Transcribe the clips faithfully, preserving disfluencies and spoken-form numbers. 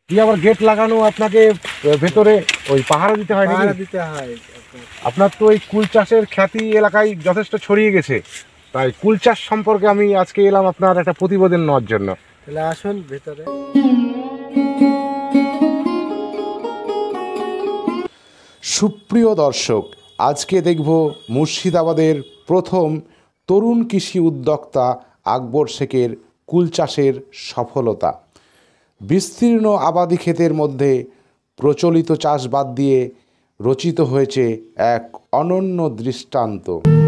কি আবার গেট লাগানো আপনাকে ভেতরে ওই পাহারা দিতে হয় নাকি? দিতে হয়। আপনার তো এই কুল চাষের খ্যাতি এলাকায় যথেষ্ট ছড়িয়ে গেছে, তাই কুল চাষ সম্পর্কে আমি আজকে এলাম আপনার একটা প্রতিবেদন নেওয়ার জন্য। তাহলে আসুন ভেতরে। সুপ্রিয় দর্শক, আজকে দেখব মুর্শিদাবাদের প্রথম তরুণ কৃষি উদ্যোক্তা আকবর শেখের কুল চাষের সফলতা। বিস্তীর্ণ আবাদি ক্ষেতের মধ্যে প্রচলিত চাষ বাদ দিয়ে রচিত হয়েছে এক অনন্য দৃষ্টান্ত।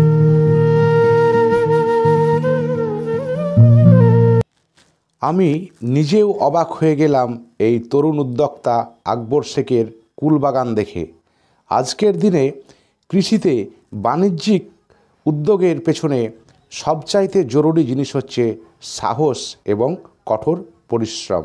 আমি নিজেও অবাক হয়ে গেলাম এই তরুণ উদ্যোক্তা আকবর শেখের কুল বাগান দেখে। আজকের দিনে কৃষিতে বাণিজ্যিক উদ্যোগের পেছনে সবচাইতে জরুরি জিনিস হচ্ছে সাহস এবং কঠোর পরিশ্রম।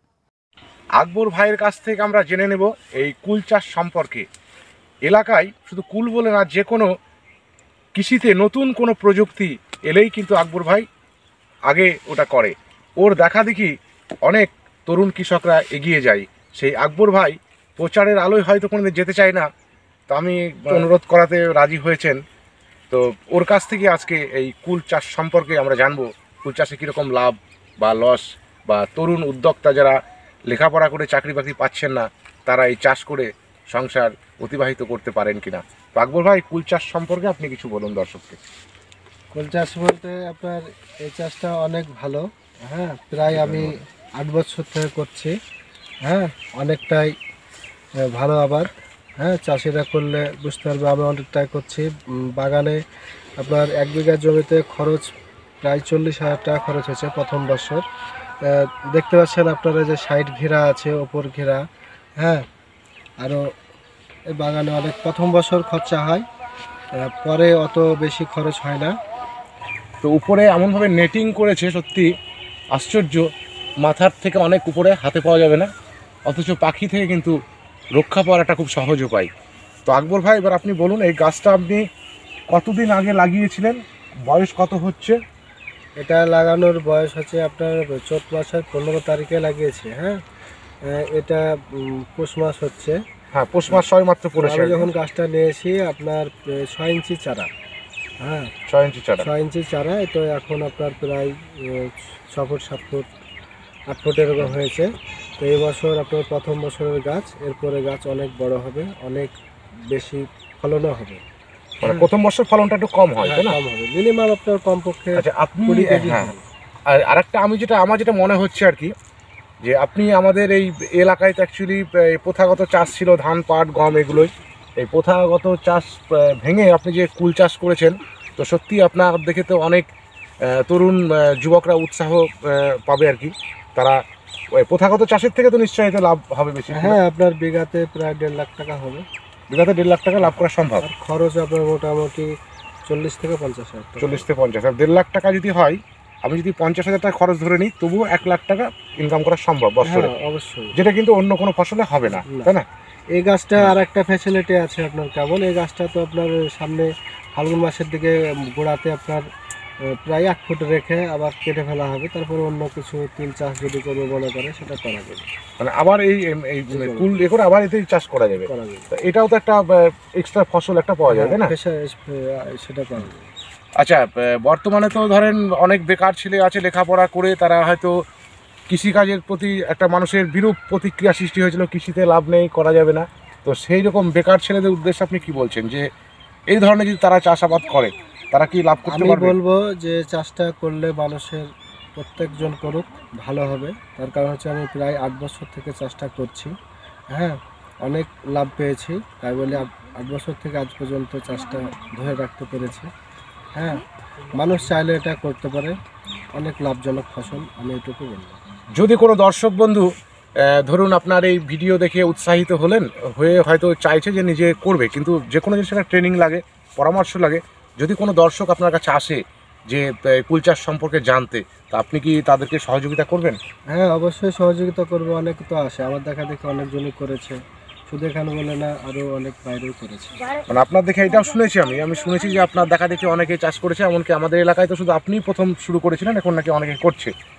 আকবর ভাইয়ের কাছ থেকে আমরা জেনে নেব এই কুল চাষ সম্পর্কে। এলাকায় শুধু কুল বলে না, যে কোনো কৃষিতে নতুন কোনো প্রযুক্তি এলেই কিন্তু আকবর ভাই আগে ওটা করে। ওর দেখা দেখি অনেক তরুণ কৃষকরা এগিয়ে যায়। সেই আকবর ভাই প্রচারের আলোয় হয়তো কোনোদিন যেতে চায় না, তো আমি অনুরোধ করাতে রাজি হয়েছেন। তো ওর কাছ থেকে আজকে এই কুল চাষ সম্পর্কে আমরা জানবো। কুল চাষে কীরকম লাভ বা লস, বা তরুণ উদ্যোক্তা যারা লেখাপড়া করে চাকরি বাকরি পাচ্ছেন না, তারা এই চাষ করে সংসার অতিবাহিত করতে পারেন কিনা। তো আকবর ভাই, কুল চাষ সম্পর্কে আপনি কিছু বলুন দর্শককে। কুল চাষ বলতে আপনার এই চাষটা অনেক ভালো। হ্যাঁ, প্রায় আমি আট বছর থেকে করছি। হ্যাঁ, অনেকটাই ভালো আবাদ। হ্যাঁ, চাষিরা করলে বুঝতে পারবে আমি অনেকটাই করছি। বাগানে আপনার এক বিঘা জমিতে খরচ প্রায় চল্লিশ হাজার টাকা খরচ হয়েছে প্রথম বছর। দেখতে পাচ্ছেন আপনারা যে সাইড ঘেরা আছে, ওপর ঘেরা। হ্যাঁ, আরও এই বাগানে অনেক প্রথম বছর খরচা হয়, পরে অত বেশি খরচ হয় না। তো উপরে এমনভাবে নেটিং করেছে, সত্যি আশ্চর্য। মাথার থেকে অনেক উপরে, হাতে পাওয়া যাবে না, অথচ পাখি থেকে কিন্তু রক্ষা পাওয়ার একটা খুব সহজ উপায়। তো আকবর ভাই, এবার আপনি বলুন, এই গাছটা আপনি কতদিন আগে লাগিয়েছিলেন, বয়স কত হচ্ছে? এটা লাগানোর বয়স হচ্ছে আপনার চৈত মাসের পনেরো তারিখে লাগিয়েছি। হ্যাঁ, এটা পৌষ মাস হচ্ছে। হ্যাঁ, পৌষ মাস ছয় মাত্র পড়েছে। আমি যখন গাছটা নিয়েছি আপনার ছয় ইঞ্চি চারা। হ্যাঁ, ছয় ইঞ্চি চারা ছয় ইঞ্চি চারা তো এখন আপনার প্রায় ছ ফুট সাত ফুট আট ফুট এরকম হয়েছে। তো এই বছর আপনার প্রথম বছরের গাছ, এরপরে গাছ অনেক বড় হবে, অনেক বেশি ফলনও হবে। মানে প্রথম বছর ফলনটা একটু কম হয়, তাই না? কম হবে, মিনিমাম আপনার কমপক্ষে। আচ্ছা, আপনি হ্যাঁ, আর আরেকটা আমি যেটা আমার যেটা মনে হচ্ছে আর কি, যে আপনি আমাদের এই এলাকায় তো অ্যাকচুয়ালি প্রথাগত চাষ ছিল ধান, পাট, গম, এগুলোই। এই প্রথাগত চাষ ভেঙে আপনি যে কুল চাষ করেছেন, তো সত্যি আপনার দেখে তো অনেক তরুণ যুবকরা উৎসাহ পাবে আর কি। তারা ওই প্রথাগত চাষের থেকে তো নিশ্চয়ই এতে লাভ হবে বেশি। হ্যাঁ, আপনার বিঘাতে প্রায় দেড় লাখ টাকা হবে। বিঘাতে দেড় লাখ টাকা লাভ করা সম্ভব। খরচ আপনার মোটামুটি চল্লিশ থেকে পঞ্চাশ হাজার টাকা। চল্লিশ থেকে পঞ্চাশ হাজার দেড় লাখ টাকা যদি হয়, আমি যদি পঞ্চাশ হাজার টাকা খরচ ধরে নিই, তবুও এক লাখ টাকা ইনকাম করা সম্ভব বছরে। অবশ্যই, যেটা কিন্তু অন্য কোনো ফসলে হবে না, তাই না? এই গাছটা আর একটা ফ্যাসিলিটি আছে আপনার। কেমন, এই গাছটা তো আপনার সামনে ফাল্গুন মাসের দিকে গোড়াতে আপনার প্রায় এক ফুট রেখে আবার কেটে ফেলা হবে। তারপরে অন্য কিছু তিল চাষ যদি করবে মনে করে সেটা করা যাবে। মানে আবার এই এই কুল এ করে আবার এতেই চাষ করা যাবে। এটাও তো একটা এক্সট্রা ফসল একটা পাওয়া যাবে, তাই না? সেটা পাওয়া যাবে। আচ্ছা, বর্তমানে তো ধরেন অনেক বেকার ছেলে আছে, লেখাপড়া করে তারা হয়তো কৃষিকাজের প্রতি একটা মানুষের বিরূপ প্রতিক্রিয়া সৃষ্টি হয়েছিল, কৃষিতে লাভ নেই, করা যাবে না। তো সেই রকম বেকার ছেলেদের উদ্দেশ্যে আপনি কি বলছেন, যে এই ধরনের যদি তারা চাষাবাদ করে তারা কি লাভ করতে পারবে? আমি বলবো যে চাষটা করলে মানুষের প্রত্যেকজন করুক, ভালো হবে। তার কারণ হচ্ছে আমি প্রায় আট বছর থেকে চাষটা করছি। হ্যাঁ, অনেক লাভ পেয়েছি, তাই বলে আট বছর থেকে আজ পর্যন্ত চাষটা ধরে রাখতে পেরেছি। হ্যাঁ, মানুষ চাইলে এটা করতে পারে, অনেক লাভজনক ফসল, আমি এটুকু বলবো। যদি কোনো দর্শক বন্ধু ধরুন আপনার এই ভিডিও দেখে উৎসাহিত হলেন, হয়ে হয়তো চাইছে যে নিজে করবে, কিন্তু যে কোনো জিনিসের একটা ট্রেনিং লাগে, পরামর্শ লাগে, যদি কোনো দর্শক আপনার কাছে আসে যে কুল চাষ সম্পর্কে জানতে, তা আপনি কি তাদেরকে সহযোগিতা করবেন? হ্যাঁ, অবশ্যই সহযোগিতা করবো। অনেক তো আসে, আমার দেখা দেখে অনেকজনই করেছে, শুধু এখানে বলে না, আরও অনেক বাইরেও করেছে। মানে আপনার দেখে এটাও শুনেছি আমি আমি শুনেছি যে আপনার দেখা দেখে অনেকেই চাষ করেছে, এমনকি আমাদের এলাকায় তো শুধু আপনিই প্রথম শুরু করেছিলেন, এখন নাকি অনেকে করছে।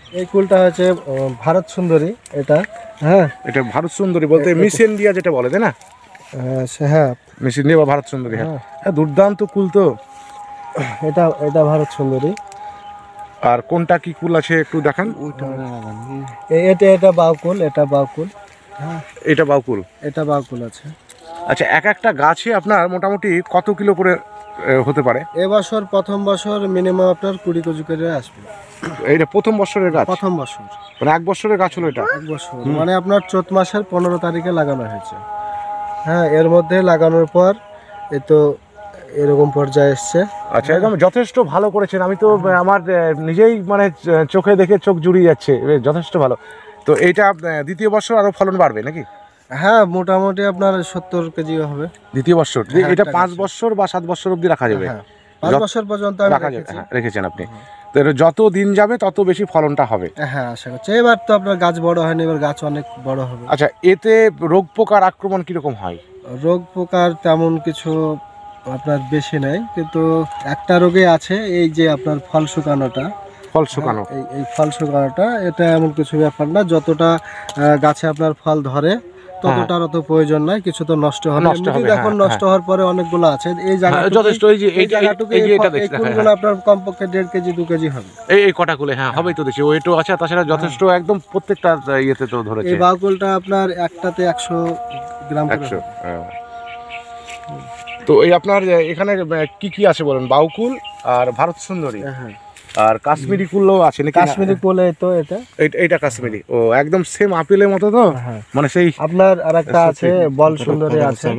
এই কুলটা হচ্ছে আহ, ভারত সুন্দরী এটা। হ্যাঁ, এটা ভারত সুন্দরী বলতে মিস ইন্ডিয়া যেটা বলে, তাই না? আহ, সে- হ্যাঁ মিস ইন্ডিয়া বা ভারত সুন্দরী, হ্যাঁ। হ্যাঁ। হ্যাঁ, দুর্দান্ত কুল তো। এটা এটা ভারত সুন্দরী। আর কোনটা কি কুল আছে একটু দেখান। এ- এটা এটা বাউকুল, এটা বাউকুল। হ্যাঁ, এটা বাউকুল। এটা বাউকুল আছে। আচ্ছা, এক একটা গাছে আপনার মোটামুটি কত কিলো করে এ, হতে পারে? এবছর প্রথম বছর মিনিমাম আপনার কুড়ি কেজি করে আসবে। এইটা প্রথম বছরের গাছ, প্রথম বছর মানে এক বছরের গাছ হলো এটা? এক বছর মানে আপনার চৈত মাসের পনেরো তারিখে লাগানো হয়েছে। হ্যাঁ, এর মধ্যে লাগানোর পর এ তো এরকম পর্যায়ে এসছে। আচ্ছা, একদম যথেষ্ট ভালো করেছেন। আমি তো আমার আহ, নিজেই মানে চ- চোখে দেখে চোখ জুড়িয়ে যাচ্ছে, বেশ যথেষ্ট ভালো। তো এইটা আহ, দ্বিতীয় বছর আরো ফলন বাড়বে নাকি? হ্যাঁ, মোটামুটি আপনার সত্তর কেজি হবে। দ্বিতীয় বছর হ্যাঁ, এটা একটা পাঁচ গাছে। বছর বা সাত বছর অবধি রাখা যাবে? হ্যাঁ, পাঁচ যত- বছর পর্যন্ত আমি রাখা যাবে, রেখেছি। হ্যাঁ, রেখেছেন আপনি। তো এটা যত দিন যাবে তত বেশি ফলনটা হবে। হ্যাঁ, আশা করছি। এবার তো আপনার গাছ বড় হয়নি, এবার গাছ অনেক বড় হবে। আচ্ছা, এতে রোগ পোকার আক্রমণ কিরকম হয়? রোগ পোকার তেমন কিছু আপনার বেশি নাই, কিন্তু একটা রোগে আছে, এই যে আপনার ফল শুকানোটা। ফল শুকানো? এই এই ফল শুকানোটা এটা এমন কিছু ব্যাপার না, যতটা আহ, গাছে আপনার ফল ধরে ততটার অত প্রয়োজন নাই, কিছু তো নষ্ট হবে। নষ্ট এমনিতেই হবে, দেখুন হ্যাঁ, নষ্ট হওয়ার পরে অনেকগুলো আছে এই হ্যাঁ, জায়গাটুকু, যথেষ্ট। এই যে এই এই যে- জায়গাটুকু এই যে এই এটা ফ- দেখছি, এই হ্যাঁ, কুলগুলো আপনার কমপক্ষে দেড় কেজি দু কেজি হবে। এই এই কটা কুলে, হ্যাঁ হবেই তো দেখছি, ওয়েটও আছে, আর তাছাড়া যথেষ্ট একদম প্রত্যেকটা ইয়েতে তো ধরেছে। এই বাউকুলটা আপনার একটাতে একশো গ্রাম করে একশো, হবে। হ্যাঁ। তো এই আপনার আহ, এখানে আহ, কি কি আছে বলেন? বাউকুল আর ভারত সুন্দরী হ্যাঁ, আর কাশ্মীরি কুলও আছে নাকি? কাশ্মীরি কুলে তো এটা। এই- এইটা কাশ্মীরি, ও একদম সেম আপেলের মতো তো, হ্যাঁ, মানে সেই আপনার আরেকটা আছে বল সুন্দরী আছে।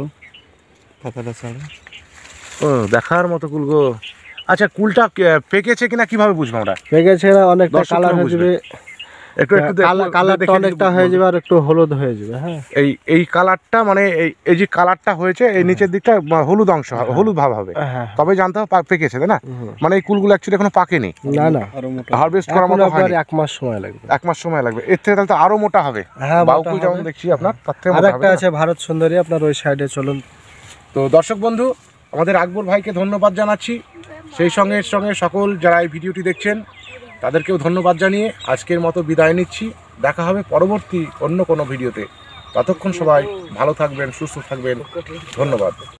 ও দেখার মতো কুল গো। আচ্ছা, কুলটা আহ, পেকেছে কিনা কিভাবে বুঝবো আমরা? পেকেছে না, অনেকটা দর্শকরা কালার হয়ে বুঝবে। যাবে, একটু একটু দেখো, কালার কালারটা দেখে যদি অনেকটা বুঝবো। হয়ে যাবে আর একটু হলুদ হয়ে যাবে। হ্যাঁ, এই এই কালারটা মানে এই এই যে কালারটা হয়েছে এই নিচের দিকটা বা হলুদ অংশ হবে, হলুদ ভাব হবে, হ্যাঁ, তবে জানতে হবে পা- পেকেছে, তাই না? হুম। মানে এই কুলগুলো অ্যাকচুয়ালি এখনো পাকেনি, না না, হারভেস্ট করার এখন মতো আপনার হয়নি, এক মাস সময় লাগবে। এক মাস সময় লাগবে। এর থেকে তাহলে তো আরো মোটা হবে। হ্যাঁ, মোটা বাউকুল যেমন হবে। দেখছি আপনার, তার থেকে আর মোটা একটা হবে, আছে ভারত সুন্দরী, আপনার ওই সাইডে চলুন। তো দর্শক বন্ধু, আমাদের আকবর ভাইকে ধন্যবাদ জানাচ্ছি, সেই সঙ্গে এর সঙ্গে সকল যারা এই ভিডিওটি দেখছেন তাদেরকেও ধন্যবাদ জানিয়ে আজকের মতো বিদায় নিচ্ছি। দেখা হবে পরবর্তী অন্য কোনো ভিডিওতে। ততক্ষণ সবাই ভালো থাকবেন, সুস্থ থাকবেন। ধন্যবাদ।